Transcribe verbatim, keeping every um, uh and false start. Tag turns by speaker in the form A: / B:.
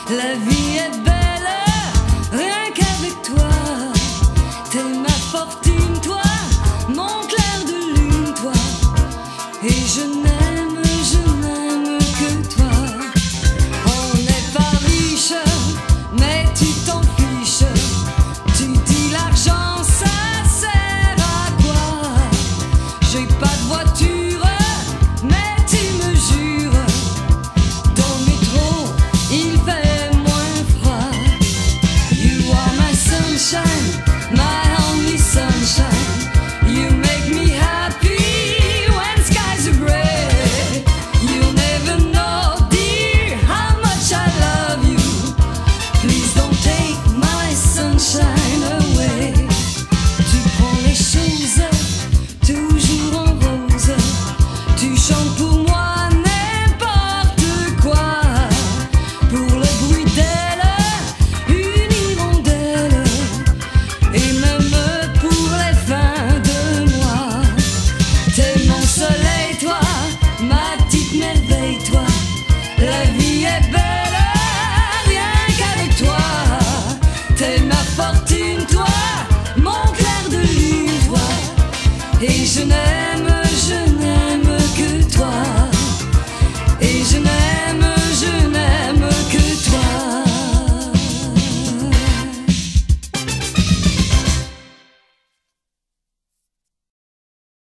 A: La vie est belle, rien qu'avec toi. T'es ma fortune, toi, mon clair de lune, toi. Et je n'aime, je n'aime que toi. On n'est pas riche, mais tu t'en fiches. Tu dis l'argent, ça sert à quoi? J'ai pas de voiture, mais tu me jures, dans le métro, il fait moins froid. You are my sunshine, my only sunshine. You make me happy when skies are gray. You'll never know, dear, how much I love you. Please don't take my sunshine away. Tu prends les choses toujours en rose. Tu chantes pour moi n'importe quoi. Pour le bruit d'elle, une hirondelle. Et même pour les fins de mois. T'es mon soleil, toi, ma petite merveille, toi. La vie est belle, rien qu'avec toi. T'es ma